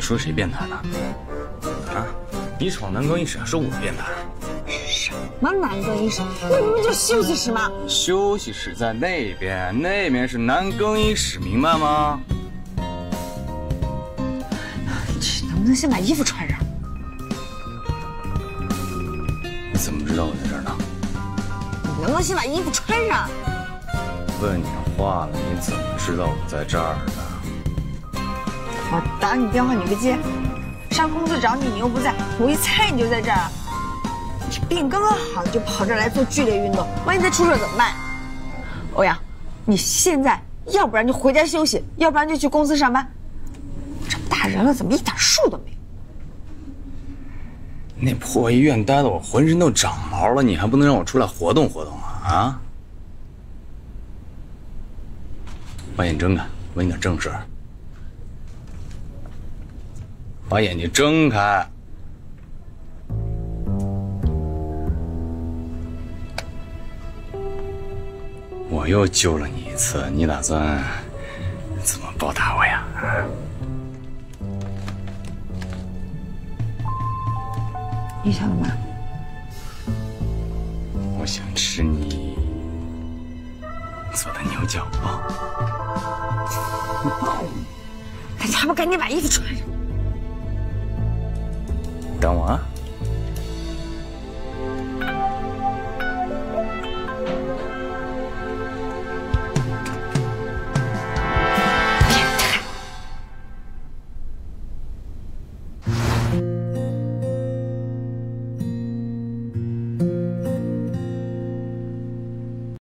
说谁变态呢？啊，你闯男更衣室还说我变态？ 什么男更衣室？那不就休息室吗？ 休息室在那边，那边是男更衣室，明白吗？ 你能不能先把衣服穿上？ 你怎么知道我在这儿呢？ 你能不能先把衣服穿上？ 问你话了，你怎么知道我在这儿的？ 我打你电话你不接，上公司找你你又不在，我一猜你就在这儿。你病刚刚好，你就跑这儿来做剧烈运动，万一再出事怎么办？欧阳，你现在要不然就回家休息，要不然就去公司上班。这么大人了，怎么一点数都没有？ 那破医院待得我浑身都长毛了，你还不能让我出来活动活动啊？啊！把眼睁开，问你点正事。把眼睛睁开。我又救了你一次，你打算怎么报答我呀？ 你想干嘛？ 我想吃你做的牛角包。 那你还不赶紧把衣服穿上？ 等我啊！